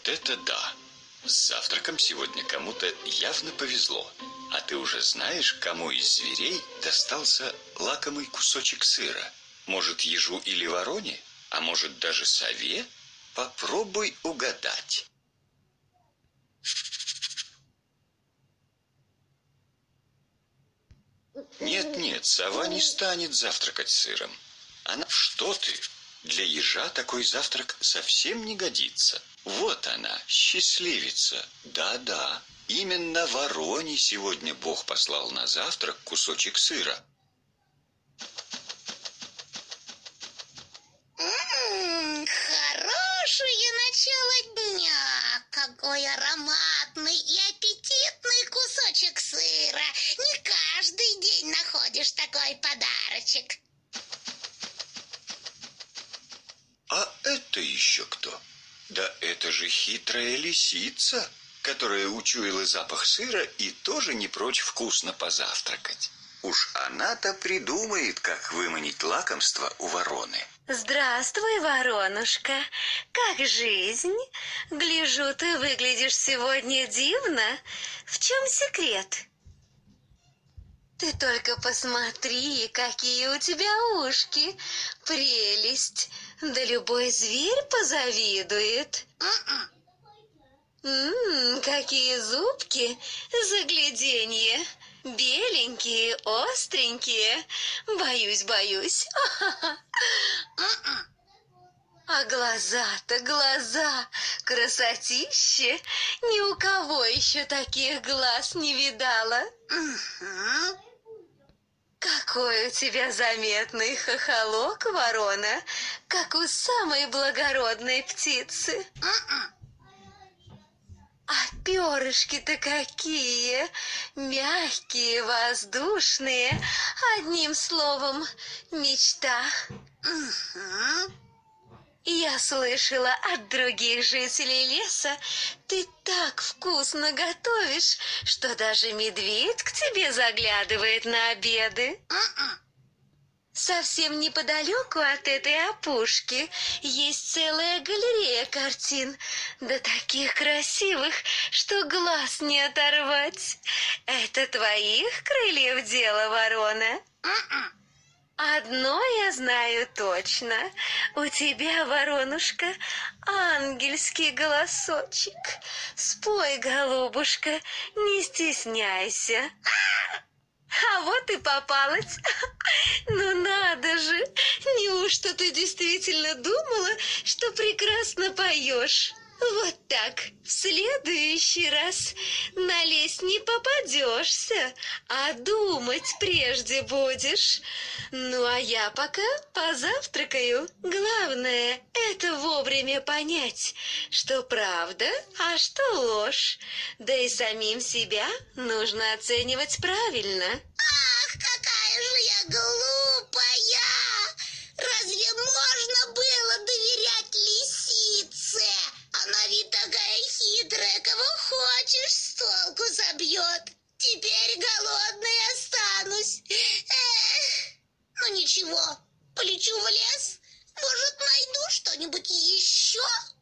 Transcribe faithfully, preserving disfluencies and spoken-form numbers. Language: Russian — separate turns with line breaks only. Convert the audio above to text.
Вот это да! С завтраком сегодня кому-то явно повезло. А ты уже знаешь, кому из зверей достался лакомый кусочек сыра? Может, ежу или вороне? А может, даже сове? Попробуй угадать. Нет-нет, сова не станет завтракать сыром. Она... Что ты? Для ежа такой завтрак совсем не годится. Вот она, счастливица. Да-да, именно вороне сегодня Бог послал на завтрак кусочек сыра.
М-м, хорошее начало дня. Какой ароматный и аппетитный кусочек сыра. Не каждый день находишь такой подарочек.
А это еще кто? Да это же хитрая лисица, которая учуяла запах сыра и тоже не прочь вкусно позавтракать. Уж она-то придумает, как выманить лакомство у вороны.
Здравствуй, воронушка. Как жизнь? Гляжу, ты выглядишь сегодня дивно. В чем секрет? Ты только посмотри, какие у тебя ушки. Прелесть. Да любой зверь позавидует. Ммм, какие зубки. Загляденье. Беленькие, остренькие. Боюсь, боюсь. А глаза-то, глаза, красотище. Ни у кого еще таких глаз не видала. Какой у тебя заметный хохолок, ворона, как у самой благородной птицы. А перышки-то какие! Мягкие, воздушные. Одним словом, мечта. Я слышала от других жителей леса, ты так вкусно готовишь, что даже медведь к тебе заглядывает на обеды. Совсем неподалеку от этой опушки есть целая галерея картин, да таких красивых, что глаз не оторвать. Это твоих крыльев дело, ворона? Одно я знаю точно. У тебя, воронушка, ангельский голосочек. Спой, голубушка, не стесняйся. А вот и попалась. Ну надо же, неужто ты действительно думала, что прекрасно поешь? Вот так, в следующий раз на лес не попадешься, а думать прежде будешь. Ну, а я пока позавтракаю. Главное, это вовремя понять, что правда, а что ложь. Да и самим себя нужно оценивать правильно.
Ах, какая же я глупая! Разве можно было доверять лисице? Она ведь такая хитрая, кого хочешь с толку забьет. Теперь голодной останусь. Эх, ну ничего, полечу в лес. Может, найду что-нибудь еще?